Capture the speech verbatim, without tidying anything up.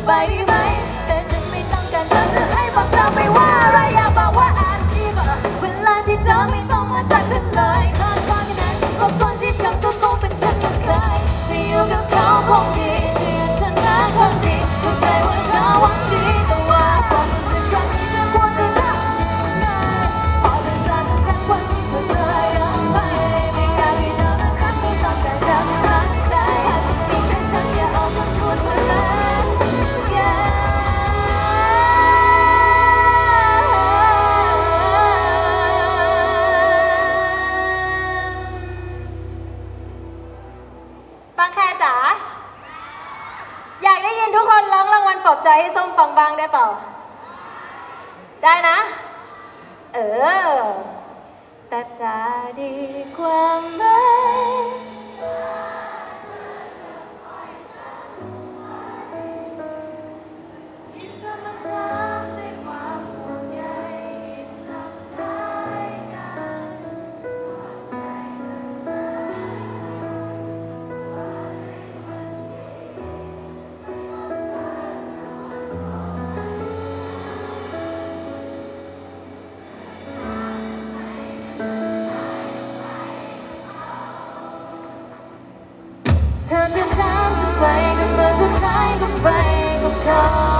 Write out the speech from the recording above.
บายดีไหมแต่ฉันไม่ต้องการเธอจะให้บอกเธอไม่ว่าอะไรอยากบอกว่าอาจดีกว่าเวลาที่เธอไม่ต้องมาทักกันเลยคาดหวังแค่นั้นเพราะคนที่ทำก็คงเป็นฉันก็เคยที่อยู่กับเขาคงดีที่อยู่เธอหน้าคงดีเข้าใจว่าเธอหวังดีแต่ว่าความรู้สึกครั้งนี้เธอควรจะรักพอเป็นใจทุกครั้งวันที่เธอเจอยังไม่ไม่อยากให้เธอนั้นรักไม่ต้องการจะรักใจมีแค่ฉันอย่าเอาคำพูดมารักบางแคจ๋าอยากได้ยินทุกคนร้องรางวัลปลอบใจให้ส้มฟังบ้างได้เปล่าได้นะเออแต่จะดีกว่าไหมที่เธอมาทำด้วยความห่วงใยทำร้ายกันเธอจะถามจะไปก็เมื่อสุดท้ายก็ไปกับเขา